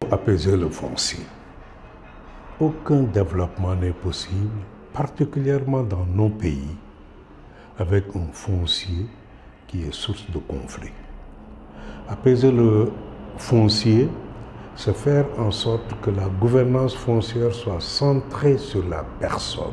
apaiser le foncier. Aucun développement n'est possible, particulièrement dans nos pays, avec un foncier qui est source de conflit. Apaiser le foncier, c'est faire en sorte que la gouvernance foncière soit centrée sur la personne.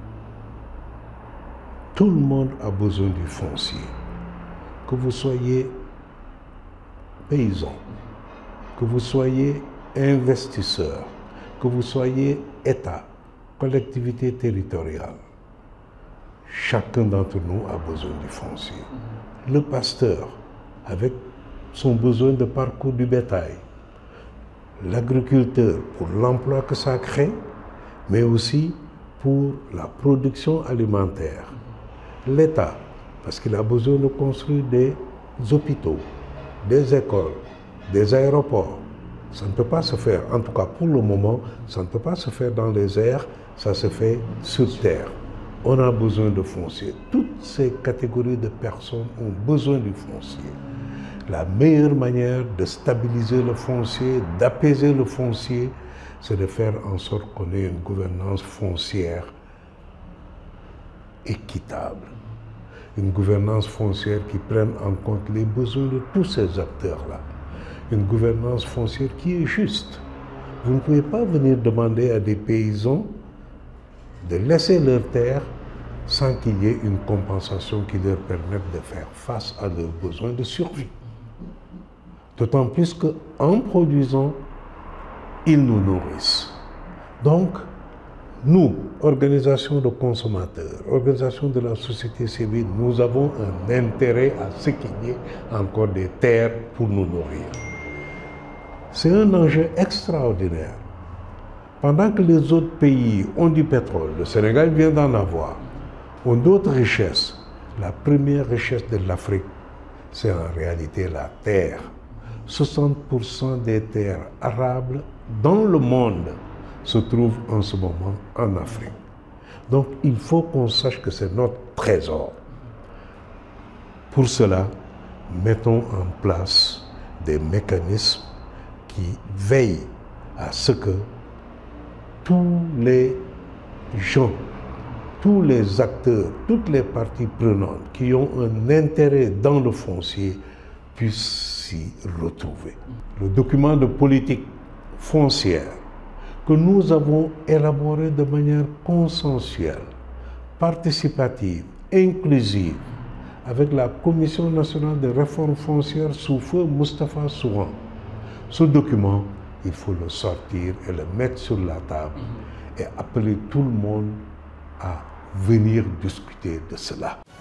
Tout le monde a besoin du foncier. Que vous soyez paysan, que vous soyez investisseur, que vous soyez État, collectivité territoriale, chacun d'entre nous a besoin du foncier. Le pasteur, avec son besoin de parcours du bétail, l'agriculteur pour l'emploi que ça crée, mais aussi pour la production alimentaire. L'État, parce qu'il a besoin de construire des hôpitaux, des écoles, des aéroports. Ça ne peut pas se faire, en tout cas pour le moment, ça ne peut pas se faire dans les airs, ça se fait sur terre. On a besoin de foncier. Toutes ces catégories de personnes ont besoin du foncier. La meilleure manière de stabiliser le foncier, d'apaiser le foncier, c'est de faire en sorte qu'on ait une gouvernance foncière équitable. Une gouvernance foncière qui prenne en compte les besoins de tous ces acteurs-là. Une gouvernance foncière qui est juste. Vous ne pouvez pas venir demander à des paysans de laisser leurs terres sans qu'il y ait une compensation qui leur permette de faire face à leurs besoins de survie. D'autant plus qu'en produisant, ils nous nourrissent. Donc, nous, organisation de consommateurs, organisation de la société civile, nous avons un intérêt à ce qu'il y ait encore des terres pour nous nourrir. C'est un enjeu extraordinaire. Pendant que les autres pays ont du pétrole, le Sénégal vient d'en avoir, ont d'autres richesses. La première richesse de l'Afrique, c'est en réalité la terre. 60% des terres arables dans le monde se trouvent en ce moment en Afrique. Donc il faut qu'on sache que c'est notre trésor. Pour cela, mettons en place des mécanismes qui veillent à ce que tous les gens, tous les acteurs, toutes les parties prenantes qui ont un intérêt dans le foncier puissent s'y retrouver. Le document de politique foncière que nous avons élaboré de manière consensuelle, participative, inclusive, avec la Commission nationale de réforme foncière sous feu Moustapha Souran. Ce document, il faut le sortir et le mettre sur la table et appeler tout le monde à venir discuter de cela.